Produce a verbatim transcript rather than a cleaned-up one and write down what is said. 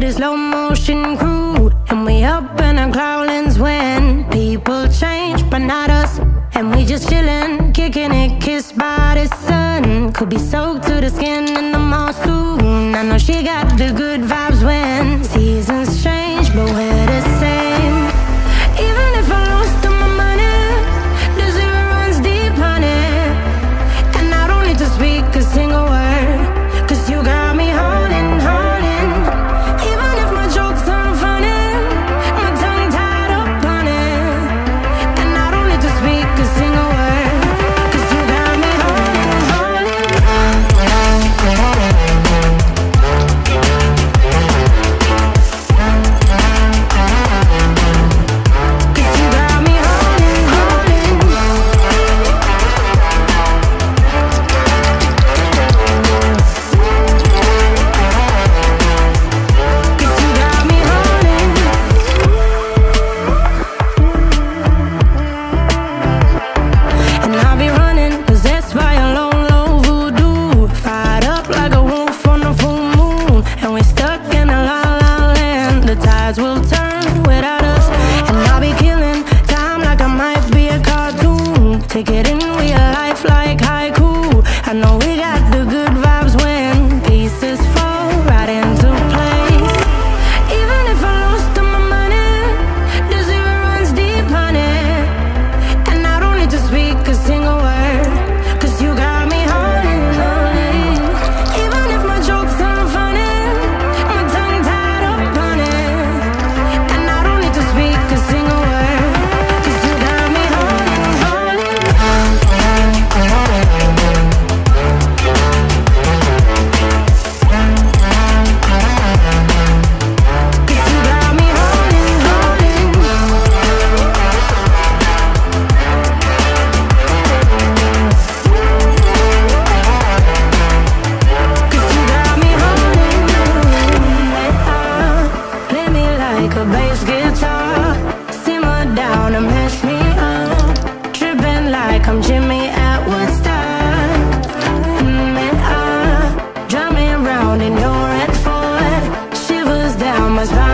with a slow motion crew, and we up in our clouds when people change, but not us. And we just chillin', kicking it, kissed by the sun. Could be soaked to the skin in the mall soon. I know she got the good vibes when seasons change, but we're the same. Even if I lost all my money, the zero runs deep, honey. And I don't need to speak a single word, cause you got me holding, holding. Even if my jokes aren't funny, my tongue tied up on it. And I don't need to speak a single word, cause you got me holding, holding. Cause you got me holding, holding. Cause you got me holding. And I'll be running, possessed by a low, low voodoo. Fired up like a wolf on a full moon. And we're stuck in a la la land. The tides will turn without us. And I'll be killing time like I might be a cartoon. Take it in real life like haiku. I know we got the good vibes when pieces fall right into place. Even if I lost all my money, the zero runs deep, honey. And I don't need to speak a single word, cause you got me holding, holding. Even if my jokes aren't funny, my tongue tied up on it. And I don't need to speak a single word, cause you got me holding, holding. Cause you got me holding, holding. Cause you got me holding, holding. Play me like a bass guitar, simmer down and mess me up. Tripping like I'm Jimmy at Woodstock. Mm, and I, drumming round in your red Ford, shivers down my spine.